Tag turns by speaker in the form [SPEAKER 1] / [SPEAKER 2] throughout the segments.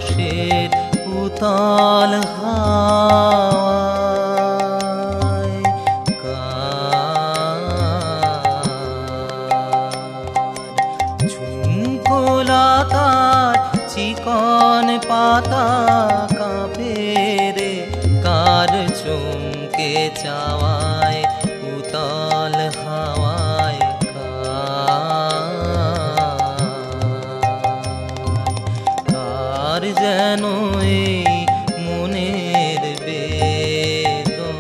[SPEAKER 1] মাসের উতল হাওয়ায় ঝুমকোলতার চিকন পাতা কাঁপে রে কার চমকে চাওয়ায় উতল হাওয়ায় কার যেন এই মনের বেদন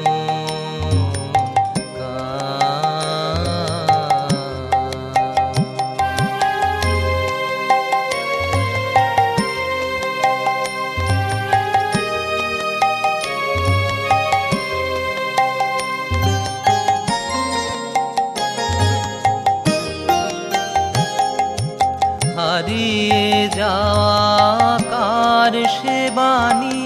[SPEAKER 1] হারিয়ে যাওয়া কার সে বাণী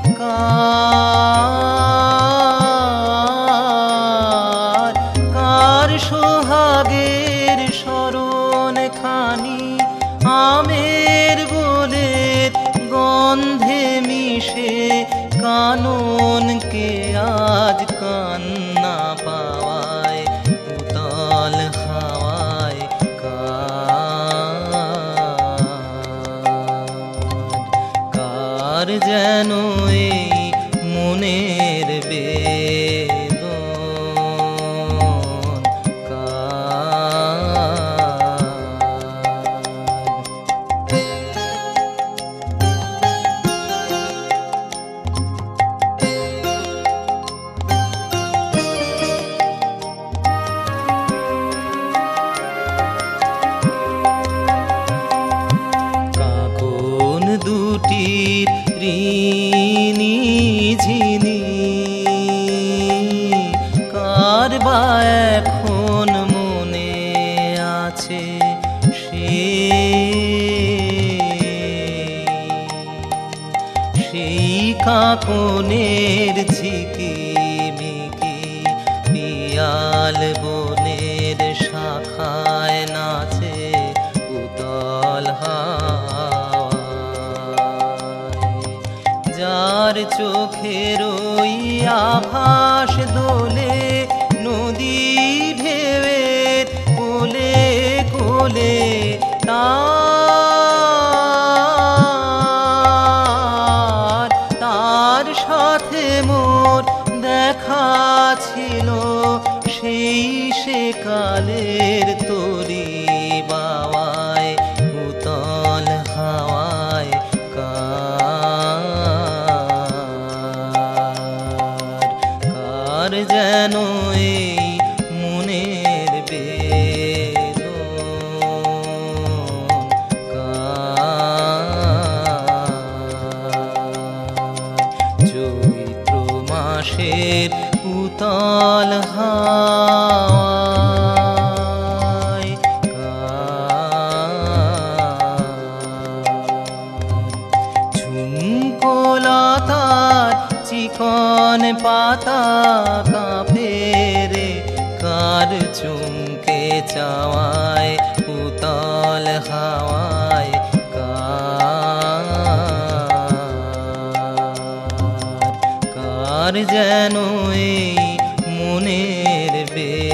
[SPEAKER 1] কার সোহাগের স্মরণ খানি আমের বোলের গন্ধে মিশে কাননকে আজ কান্না পাওয়ায় উতল হাওয়ায় কার যেন এই মনের বেদন কাকন দুটির ঋণী ঝিনি কার বা এখন মনে আছে সেই কাকনের ঝিকিমিকি পিয়াল বনের শাখায় নাচে উতল যার চোখের ওই আভাস দোলে নদী ঢেউয়ের কোলে কোলে তার সাথে মোর দেখা ছিল সেই সে কালের তরি বাওয়ায় উতল হাওয়ায় কার যেন এই মনের বেদন চৈত্র মাসের উতল হাওয়ায় ঝুমকোলতার চিকন পাতা কাঁপে রে কার চমকে চাওয়ায় উতল হাওয়ায় কার যেন এই মনের